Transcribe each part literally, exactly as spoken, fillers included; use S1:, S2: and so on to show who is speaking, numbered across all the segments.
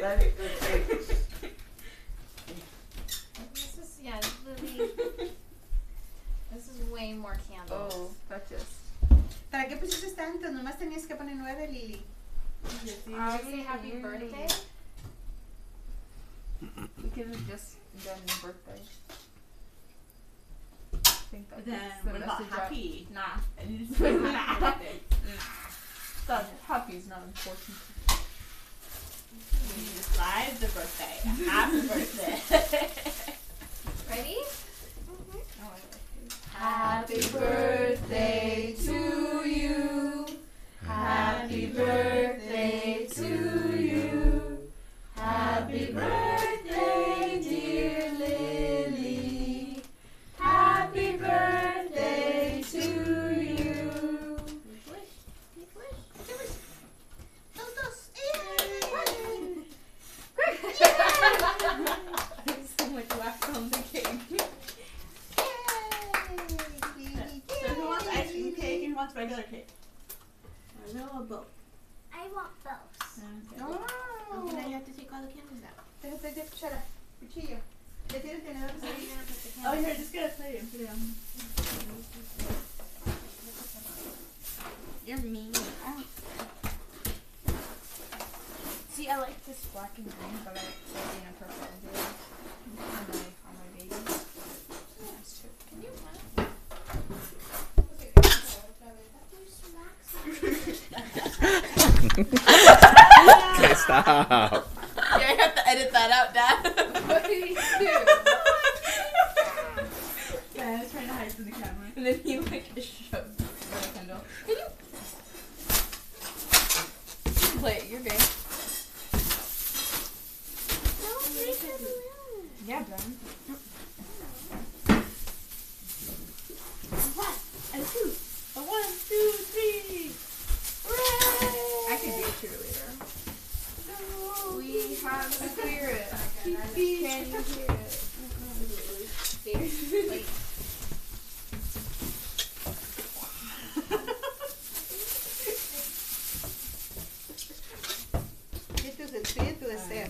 S1: Daddy, okay.
S2: This is, yeah, Lily. This is way more candles.
S3: Oh, that just.
S4: ¿Para qué pusiste tanto? Nomás tenías que poner nueve, Lily.
S2: Did you say happy birthday?
S3: We could have just done birthday. I think that's
S4: Then
S3: the
S4: what about
S3: message
S4: happy?
S3: I, nah. I didn't say happy birthday. That happy's not important.
S4: You describe the birthday. Happy birthday.
S2: Ready?
S3: Mm-hmm. Oh, I like this.
S2: Happy birthday to you. Happy birthday to you. Happy birthday, dear Lily. Happy birthday to you.
S3: There's so much wax on the cake.
S4: So who wants ice cream cake and who wants regular cake?
S5: I know a both.
S6: I want both.
S4: Okay.
S5: Oh. Okay, now you have to take all the candles out.
S4: Shut up. Cuchillo. ¿Le tienes tenedor?
S5: Oh, here, just get a plate and put it on. You're mean. Oh.
S3: See, I like this black and green, but I like something in purple and blue on my, on my baby. That's true.
S2: Can you run?
S7: Okay, stop.
S5: Yeah, I have to edit that out, Dad.
S2: What did he do?
S3: Yeah, I was trying to hide from the camera. And then he like shoved the candle. Can you? Play it, you're good.
S6: Don't break the balloon.
S3: Yeah, Brian.
S5: One, and two. A one, two, three. Hooray!
S3: I could be a cheerleader. We have a spirit. Can you hear it?
S2: Wait.
S4: Espíritu del espíritu de ser.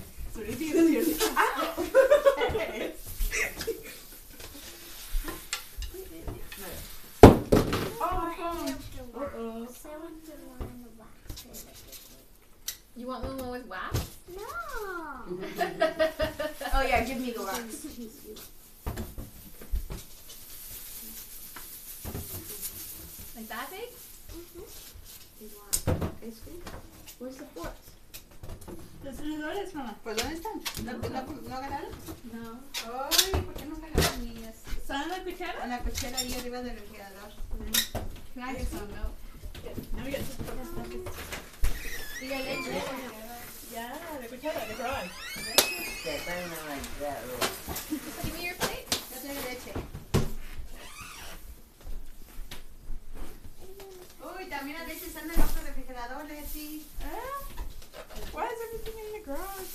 S5: Uh-oh.
S6: So I want the one in the wax paper.
S2: You want the one with wax?
S6: No.
S3: Oh yeah, give me the wax.
S2: Like that big?
S5: You want ice cream? Where's the forks?
S4: ¿Los tenedores, mamá? ¿Por dónde están? ¿No, no, no ganaron?
S5: No.
S4: Ay, ¿por qué no ganaron niñas?
S5: ¿Son en la cuchara?
S4: En la cochera ahí arriba del refrigerador.
S2: Can I get some milk?
S5: Now we got some forks.
S2: You got it?
S5: Yeah, the cuchara, the garage.
S1: Okay, put them like that, look.
S2: Give me your plate.
S4: No tiene leche. Uy, también las leches están en el otro refrigerador, Leti.
S3: Why is everything in the garage?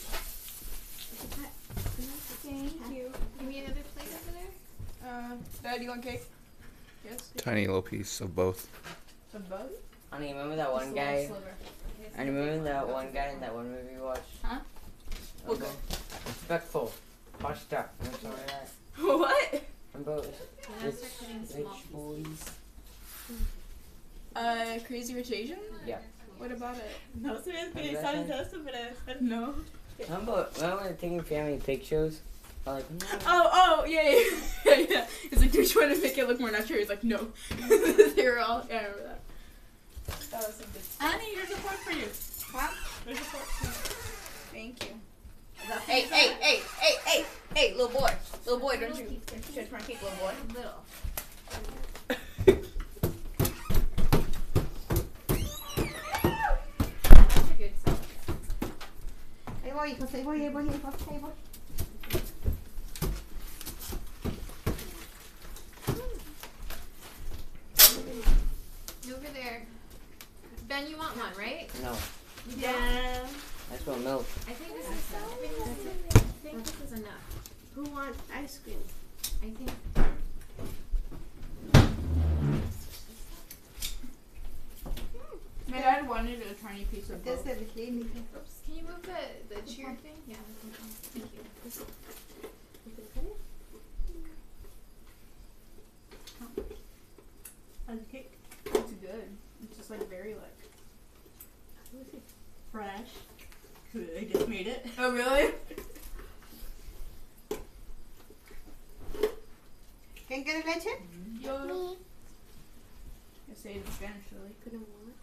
S2: Thank you. Give me another plate over there.
S3: Uh, Dad, you want cake? Yes.
S7: Tiny little piece of both.
S3: Some bug?
S1: Honey, remember that one
S2: Just a
S1: guy?
S2: little sliver.
S1: I remember that one guy in that one movie we watched?
S3: Huh? What
S1: Remember? Respectful. Washed up. Remember some of that?
S3: What?
S1: Remember
S2: I'm gonna
S1: rich,
S2: start putting small
S1: rich boys?
S3: Uh, Crazy Rich Asian?
S1: Yeah.
S3: What about it?
S5: No se ve
S1: que
S5: sabes
S1: sabes
S5: eso, pero
S3: No.
S1: Remember, remember when taking family pictures? I'm like, no.
S3: Oh, oh, yeah, yeah, yeah, yeah. It's like they're trying to make it look more natural. He's like, no. They were all, yeah, I remember that. That was some good stuff.
S5: Annie, here's a fork for you.
S3: Huh?
S5: There's a fork for you.
S3: Thank you.
S5: Hey,
S3: Hey, hey, hey, hey, hey, hey, little boy. Little boy, don't you touch my cake, little boy.
S2: Little. That's a good sound.
S4: Ahí voy, hijos, ahí voy, ahí voy, hijos, ahí voy.
S2: Over there. Ben, you want one, right?
S1: No.
S2: You don't?
S5: Yeah.
S1: I just want milk.
S2: I think this is I think this is, I think this is enough.
S5: Who wants ice cream?
S2: I think.
S3: My dad wanted a tiny piece of
S4: Este es
S3: both.
S4: el clínico.
S2: Oops. Can you move the, the chair thing? Yeah. Thank you.
S4: How's the cake?
S3: It's good. It's just like very like.
S4: Fresh. I just made it.
S3: Oh really?
S4: ¿Quién quiere leche?
S3: Yo.
S6: Me.
S3: I say it in Spanish, really.
S5: Couldn't want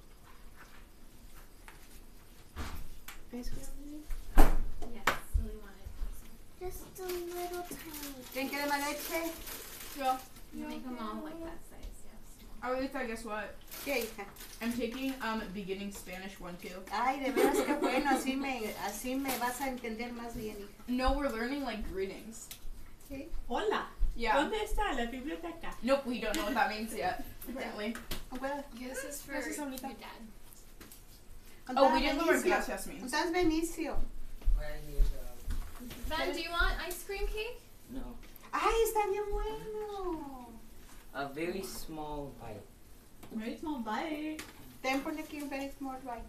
S5: it. Ice cream?
S2: Yes. Lily wanted.
S6: Just a little tiny.
S4: ¿Quién quiere más leche?
S3: Yo.
S2: You make them all like that size. Yes.
S3: Oh, Lita, guess what?
S4: ¿Qué, hija?
S3: I'm taking um beginning Spanish one too.
S4: Ay, de veras que bueno, así me, así me vas a entender más bien, hija.
S3: No, we're learning like greetings.
S4: ¿Sí?
S5: Hola.
S3: Yeah.
S5: ¿Dónde está la biblioteca?
S3: Nope, we don't know what that means yet. Apparently.
S4: ¿No puedo?
S2: This is for
S3: Gracias,
S2: your
S3: Abuelita.
S2: dad.
S3: Oh, we didn't know what
S4: Benicio?
S3: gracias means.
S4: ¿Estás Benicio?
S1: Where is uh,
S2: Ben, do you want ice cream cake?
S1: no.
S4: Ay, está bien bueno.
S1: A very small bite.
S5: Very small bite.
S4: Ten por aquí un very small bite.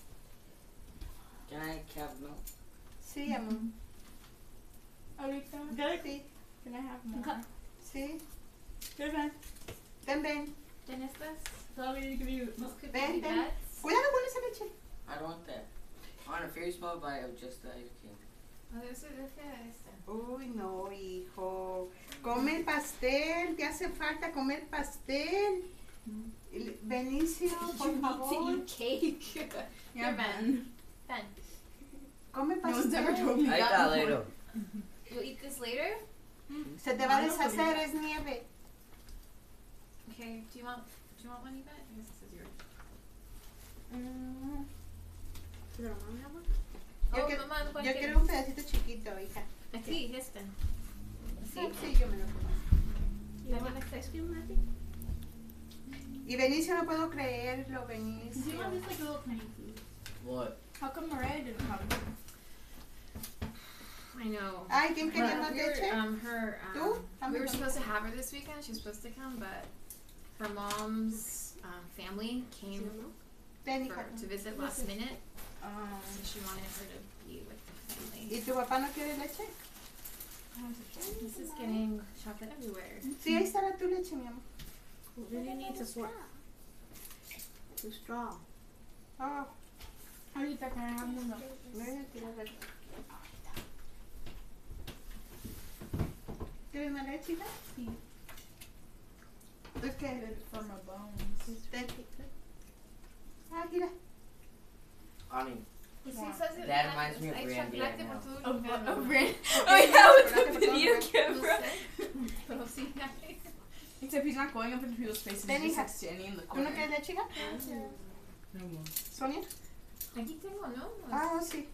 S1: Can I have milk?
S4: Sí, amor.
S3: Ahorita.
S5: Good.
S4: Sí,
S3: Can I have more?
S5: Okay.
S4: sí.
S5: Good man.
S4: Ten, ven.
S2: Then is this?
S5: Sorry to give you.
S2: This could
S4: Ben,
S2: be
S4: ben.
S2: dad's.
S4: Cuidado con esa leche.
S1: I don't want that. I want a very small bite of just the ice cream.
S2: Oh, this is this is este.
S4: Uy, no, hijo. Come el pastel. Te hace falta comer pastel. El- Benicio, por favor.
S2: cake.
S3: Yeah,
S2: Here,
S3: Ben.
S2: Ben,
S4: Come
S3: No one's ever
S4: pastel.
S3: told me
S1: I
S3: that
S1: got
S3: before.
S1: later.
S2: you'll eat this later.
S4: Se te va a
S5: I don't believe
S4: deshacer,
S5: that.
S4: es nieve.
S2: Okay. Do you want? Do you want one, Yvette? I guess this is yours.
S4: Mm,
S5: Does our mom have one?
S4: Yo,
S2: Oh,
S4: quiero,
S2: mamá, ¿cuál
S4: yo
S2: quieres?
S4: quiero un pedacito chiquito, hija.
S2: Aquí, este.
S4: Sí, sí, yo me lo como.
S5: You want next ice cream, Matthew?
S4: Y Benicio, no puedo creerlo,
S5: Do you
S4: Benicio.
S5: want just like a little tiny piece?
S1: What?
S3: How come Mariah didn't have it?
S2: I know.
S4: Ay, ¿quién quería
S2: Her-
S4: más
S2: we were,
S4: leche?
S2: um, her,
S4: ¿Tú?
S2: um,
S4: Dame
S2: we were
S4: con-
S2: supposed to have her this weekend. She was supposed to come, but her mom's um, family came
S4: Ten,
S2: for,
S4: hija.
S2: to visit last minute,
S3: Um,
S2: so she wanted her to be with the family.
S4: ¿Y tu papá no quiere leche?
S2: This is getting chocolate everywhere.
S4: Sí, ahí estará tu leche, mi amor.
S5: Then you need to sort. The straw.
S4: Oh,
S3: Ahorita, can I have more milk?
S4: no voy a tirar la- ¿Quieres más leche, hija?
S3: Sí.
S4: Es que,
S3: Good for my bones.
S4: ten. Ah, mira.
S1: Honey.
S2: Pues sí,
S3: Wow.
S2: estás en-
S1: That reminds me of
S2: hay
S1: Randy
S2: chocolate
S1: right
S2: por
S1: now.
S2: todo el
S3: Of
S2: lugar,
S3: what?
S2: ¿no?
S3: Of Ran?
S4: Ok,
S3: Oh yeah, with
S4: ¿verdad
S3: the
S4: que te
S3: video
S4: pongo?
S3: camera.
S2: Pero sí,
S3: Except he's not going up into people's faces.
S4: Ven,
S3: He's just
S4: hija.
S3: like standing in the
S4: ¿Tú
S3: corner.
S4: no quieres leche, hija?
S1: No more.
S4: ¿Sonia?
S2: Aquí tengo, ¿no?
S4: Ah, oh, sí.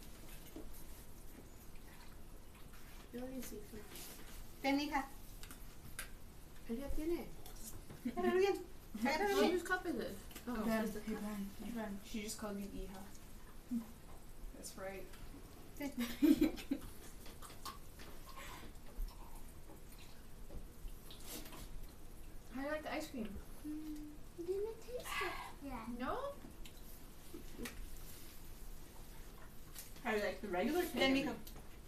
S5: Yo let me see.
S4: Ten, hija.
S5: Él ya tiene.
S4: Agárralo bien. Agárralo bien.
S5: Whose cup is it? Oh,
S3: Ben,
S5: it's the
S3: hey
S5: cup.
S3: Ben, hey Ben. She just called you Iha. That's right.
S2: How do you like the ice cream?
S6: Didn't taste it yet.
S2: No?
S5: How do you like the regular cake?
S4: Ten, mijo.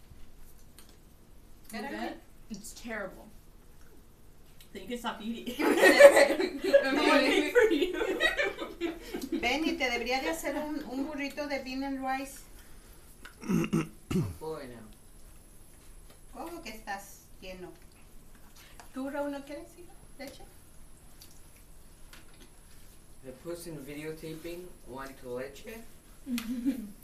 S3: You
S4: Agárralo bien.
S3: bet? It's terrible.
S5: So you can stop eating.
S3: I'm
S5: I'm waiting for you.
S4: Ven, y te debería de hacer un, un burrito de bean and rice.
S1: I'm full right now.
S4: ¿Cómo que estás lleno? ¿Tú, Raúl, no quieres, hija? ¿Leche?
S1: The person videotaping wanted to leche.